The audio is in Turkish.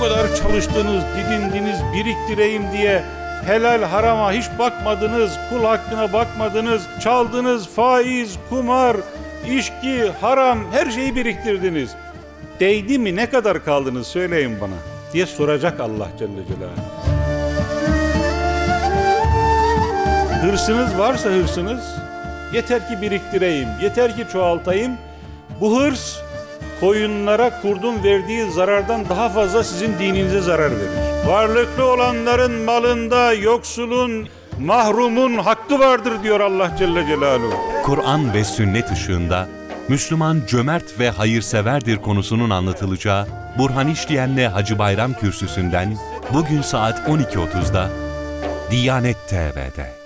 kadar çalıştınız, didindiniz, biriktireyim diye helal harama hiç bakmadınız, kul hakkına bakmadınız, çaldınız, faiz, kumar, içki, haram her şeyi biriktirdiniz. Değdi mi, ne kadar kaldınız söyleyin bana diye soracak Allah Celle Celaluhu. Hırsınız varsa hırsınız, yeter ki biriktireyim, yeter ki çoğaltayım. Bu hırs koyunlara kurdun verdiği zarardan daha fazla sizin dininize zarar verir. Varlıklı olanların malında yoksulun, mahrumun hakkı vardır diyor Allah Celle Celaluhu. Kur'an ve sünnet ışığında Müslüman cömert ve hayırseverdir konusunun anlatılacağı Burhan İşleyen'le Hacı Bayram Kürsüsü'nden bugün saat 12.30'da Diyanet TV'de.